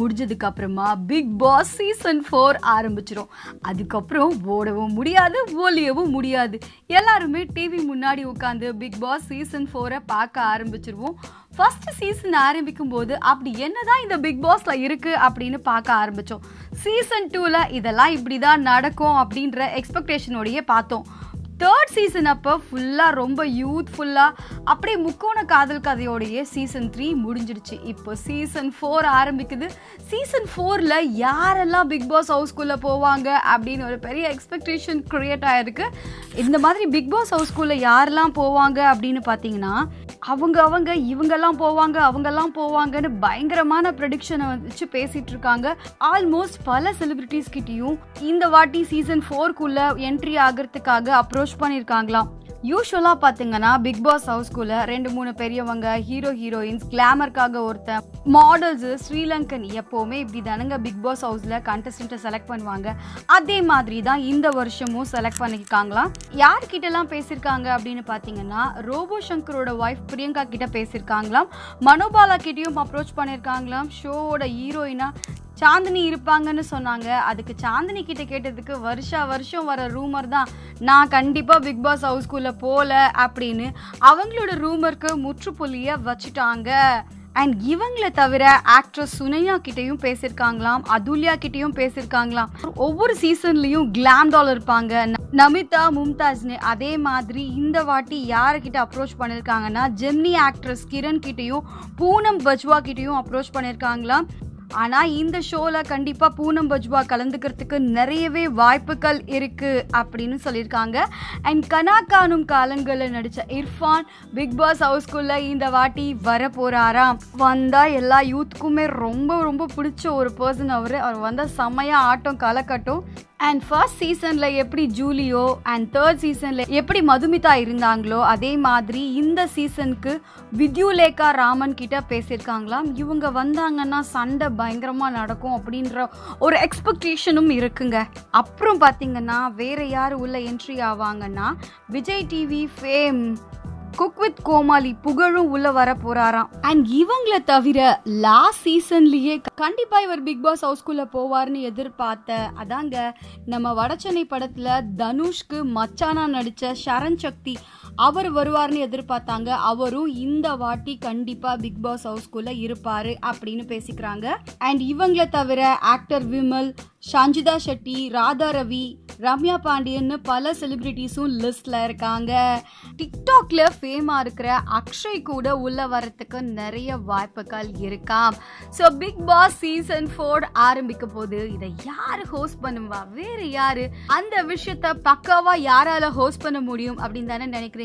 முடிஞ்சதுக்கு அப்புறமா big Boss season 4 ஆரம்பிச்சிடும். அதுக்கப்புறம் ஓடவும் முடியாது, ஒளியவும் முடியாது. எல்லாருமே டிவி முன்னாடி உட்காந்து பிக் பாஸ் சீசன் 4 பார்க்க ஆரம்பிச்சிருவோம். ஃபர்ஸ்ட் சீசன் ஆரம்பிக்கும் போது அப்படி என்னதான் இந்த பிக் பாஸ்ல இருக்கு அப்படின்னு பார்க்க ஆரம்பிச்சோம். சீசன் 2ல இதெல்லாம் இப்படிதான் நடக்கும் அப்படின்ற எக்ஸ்பெக்டேஷனோடயே பார்த்தோம். தேர்ட் சீசன் அப்போ ஃபுல்லாக ரொம்ப யூத்ஃபுல்லாக அப்படியே முக்கோண காதல் கதையோடையே சீசன் 3 முடிஞ்சிடுச்சு. இப்போ சீசன் 4 ஆரம்பிக்குது. சீசன் 4ல் யாரெல்லாம் பிக் பாஸ் ஹவுஸ்குள்ளே போவாங்க அப்படின்னு ஒரு பெரிய எக்ஸ்பெக்டேஷன் க்ரியேட் ஆகிருக்கு. இந்த மாதிரி பிக் பாஸ் ஹவுஸ்குள்ளே யாரெல்லாம் போவாங்க அப்படின்னு பார்த்தீங்கன்னா அவங்க இவங்கெல்லாம் போவாங்கன்னு பயங்கரமான ப்ரெடிக்ஷனை வச்சு பேசிகிட்டு இருக்காங்க. ஆல்மோஸ்ட் பல செலிபிரிட்டிஸ் கிட்டேயும் இந்த வாட்டி சீசன் 4க்குள்ளே என்ட்ரி ஆகிறதுக்காக அப்ரோச் பண்ணியிருக்காங்களாம். யூஸ்வலாக பார்த்தீங்கன்னா பிக் பாஸ் ஹவுஸ்குள்ளே 2-3 பெரியவங்க, ஹீரோயின்ஸ், கிளாமருக்காக ஒருத்தன், மாடல்ஸு, ஸ்ரீலங்கன் எப்போவுமே இப்படி தானுங்க பிக் பாஸ் ஹவுஸில் கண்டஸ்டண்ட்டை செலக்ட் பண்ணுவாங்க. அதே மாதிரி தான் இந்த வருஷமும் செலக்ட் பண்ணியிருக்காங்களாம். யார்கிட்டலாம் பேசியிருக்காங்க அப்படின்னு பார்த்தீங்கன்னா ரோபோ சங்கரோட ஒய்ஃப் பிரியங்கா கிட்ட பேசியிருக்காங்களாம். மனோபாலா கிட்டேயும் அப்ரோச் பண்ணியிருக்காங்களாம். ஷோவோட ஹீரோயினா சாந்தினி இருப்பாங்கன்னு சொன்னாங்க. அதுக்கு சாந்தினி கிட்ட கேட்டதுக்கு வருஷம் வர ரூமர் தான் நான் கண்டிப்பாக பிக் பாஸ் ஹவுஸ்குள்ளே போகல அப்படின்னு அவங்களோட ரூமருக்கு முற்றுப்புள்ளியை வச்சுட்டாங்க. அண்ட் இவங்களை தவிர ஆக்ட்ரஸ் சுனையா கிட்டையும் பேசியிருக்காங்களாம், அதுல்யா கிட்டையும் பேசியிருக்காங்களாம். ஒவ்வொரு சீசன்லேயும் கிளாம் டால் இருப்பாங்க, நமிதா, மும்தாஜ்னு. அதே மாதிரி இந்த வாட்டி யார்கிட்ட அப்ரோச் பண்ணியிருக்காங்கன்னா ஜெமினி ஆக்ட்ரஸ் கிரண் கிட்டையும் பூனம் பஜ்வா கிட்டையும் அப்ரோச் பண்ணியிருக்காங்களாம். ஆனால் இந்த ஷோவில் கண்டிப்பாக பூனம் பஜ்வா கலந்துக்கிறதுக்கு நிறையவே வாய்ப்புகள் இருக்குது அப்படின்னு சொல்லியிருக்காங்க. அண்ட் கனா காணும் காலங்களில் நடித்த இர்ஃபான் பிக் பாஸ் ஹவுஸ்குள்ளே இந்த வாட்டி வர போகிறாராம். வந்தால் எல்லா யூத்துக்குமே ரொம்ப பிடிச்ச ஒரு பர்சன் அவர் வந்தால் செம்மையாக ஆட்டம் கலக்கட்டும். அண்ட் ஃபர்ஸ்ட் சீசனில் எப்படி ஜூலியோ அண்ட் தேர்ட் சீசனில் எப்படி மதுமிதா இருந்தாங்களோ அதே மாதிரி இந்த சீசனுக்கு வித்யுலேகா ராமன் கிட்ட பேசியிருக்காங்களாம். இவங்க வந்தாங்கன்னா சண்டை பயங்கரமாக நடக்கும் அப்படின்ற ஒரு எக்ஸ்பெக்டேஷனும் இருக்குங்க. அப்புறம் பார்த்தீங்கன்னா வேற யார் உள்ள என்ட்ரி ஆவாங்கன்னா Vijay TV fame cook with Comali புகழும் உள்ள வர போறாராம். அண்ட் இவங்களை தவிர லாஸ்ட் சீசன்லயே கண்டிப்பா இவர் பிக் பாஸ் ஹவுஸ்குள்ள போவார்னு எதிர்பார்த்த அதாங்க நம்ம வடச்சென்னை படத்துல தனுஷ்க்கு மச்சானா நடிச்ச சரண் சக்தி அவர் வருவார்னு எதிர்பார்த்தாங்க. அவரும் இந்த வாட்டி கண்டிப்பா பிக் பாஸ் ஹவுஸ்குள்ள இருப்பாரு அப்படின்னு பேசிக்கிறாங்க. அண்ட் இவங்களை தவிர ஆக்டர் விமல், சஞ்சிதா ஷெட்டி, ராதா ரவி, ரம்யா பாண்டியன்னு பல செலிபிரிட்டிஸும் லிஸ்ட்ல இருக்காங்க. டிக்டாக்ல ஃபேமா இருக்கிற அக்ஷய் கூட உள்ள வரத்துக்கு நிறைய வாய்ப்புகள் இருக்காம். ஸோ பிக் பாஸ் சீசன் 4 ஆரம்பிக்க போது இதை யாரு ஹோஸ்ட் பண்ணுவா, வேற யாரு, அந்த விஷயத்த பக்காவா யாரால ஹோஸ்ட் பண்ண முடியும் அப்படின்னு தானே நினைக்கிறீங்க.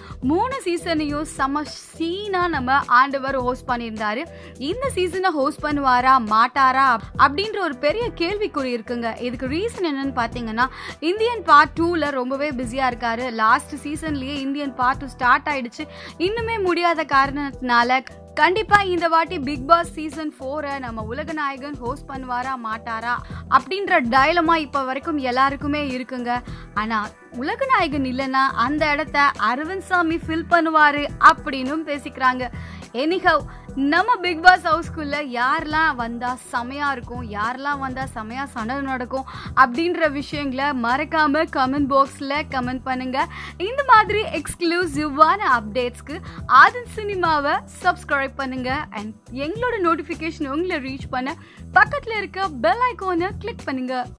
3 சீசனையும் செம சீனா நம்ம ஆண்டவர் ஹோஸ்ட் பண்ணியிருந்தாரு. இந்த சீசனை ஹோஸ்ட் பண்ணுவாரா மாட்டாரா அப்படின்ற ஒரு பெரிய கேள்விக்குறி இருக்குங்க. இதுக்கு ரீசன் என்னன்னு பாத்தீங்கன்னா இந்தியன் பார்ட் 2ல ரொம்பவே பிஸியா இருக்காரு. லாஸ்ட் சீசன்லயே இந்தியன் பார்ட் 2 ஸ்டார்ட் ஆயிடுச்சு. இன்னுமே முடியாத காரணத்தினால கண்டிப்பா இந்த வாட்டி பிக் பாஸ் சீசன் 4 நம்ம உலகநாயகன் ஹோஸ்ட் பண்ணுவாரா மாட்டாரா அப்படின்ற டயலமா இப்ப வரைக்கும் எல்லாருக்குமே இருக்குங்க. ஆனா உலகநாயகன் இல்லைன்னா அந்த இடத்த அரவிந்த் சாமி ஃபில் பண்ணுவாரு அப்படின்னு பேசிக்கிறாங்க. எனிஹவ் நம்ம பிக் பாஸ் ஹவுஸ்குள்ள யாரெல்லாம் வந்தா செமையா இருக்கும், யாரெல்லாம் வந்தா செமையா சண்டை நடக்கும் அப்படின்ற விஷயங்களை மறக்காம கமெண்ட் பாக்ஸ்ல கமெண்ட் பண்ணுங்க. இந்த மாதிரி எக்ஸ்க்ளூசிவான அப்டேட்ஸ்க்கு ஆதன் சினிமாவை சப்ஸ்கிரைப் பண்ணுங்க. அண்ட் எங்களோட நோட்டிஃபிகேஷன் உங்களை ரீச் பண்ண பக்கத்துல இருக்க பெல் ஐகானை கிளிக் பண்ணுங்க.